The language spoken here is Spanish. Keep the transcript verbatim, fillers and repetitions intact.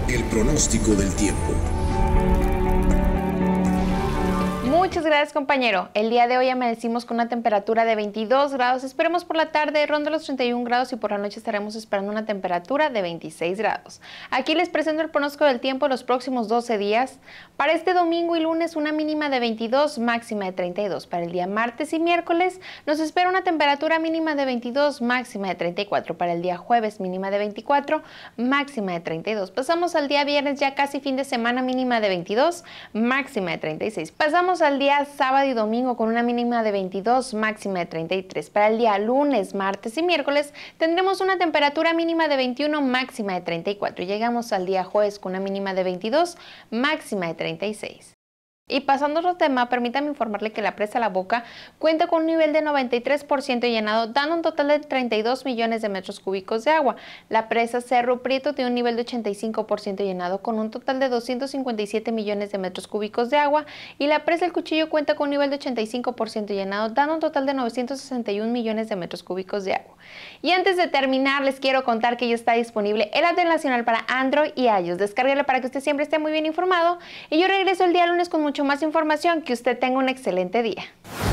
El pronóstico del tiempo. Muchas gracias, compañero. El día de hoy amanecimos con una temperatura de veintidós grados. Esperemos por la tarde ronde los treinta y un grados y por la noche estaremos esperando una temperatura de veintiséis grados. Aquí les presento el pronóstico del tiempo los próximos doce días. Para este domingo y lunes una mínima de veintidós, máxima de treinta y dos. Para el día martes y miércoles nos espera una temperatura mínima de veintidós, máxima de treinta y cuatro. Para el día jueves mínima de veinticuatro, máxima de treinta y dos. Pasamos al día viernes, ya casi fin de semana, mínima de veintidós, máxima de treinta y seis. Pasamos al día sábado y domingo con una mínima de veintidós, máxima de treinta y tres. Para el día lunes, martes y miércoles tendremos una temperatura mínima de veintiuno, máxima de treinta y cuatro. Llegamos al día jueves con una mínima de veintidós, máxima de treinta y seis. Y pasando a otro tema, permítame informarle que la presa La Boca cuenta con un nivel de noventa y tres por ciento llenado, dando un total de treinta y dos millones de metros cúbicos de agua. La presa Cerro Prieto tiene un nivel de ochenta y cinco por ciento llenado, con un total de doscientos cincuenta y siete millones de metros cúbicos de agua. Y la presa El Cuchillo cuenta con un nivel de ochenta y cinco por ciento llenado, dando un total de novecientos sesenta y un millones de metros cúbicos de agua. Y antes de terminar, les quiero contar que ya está disponible el app nacional para Android y iOS. Descárguelo para que usted siempre esté muy bien informado. Y yo regreso el día lunes con mucho más información. Que usted tenga un excelente día.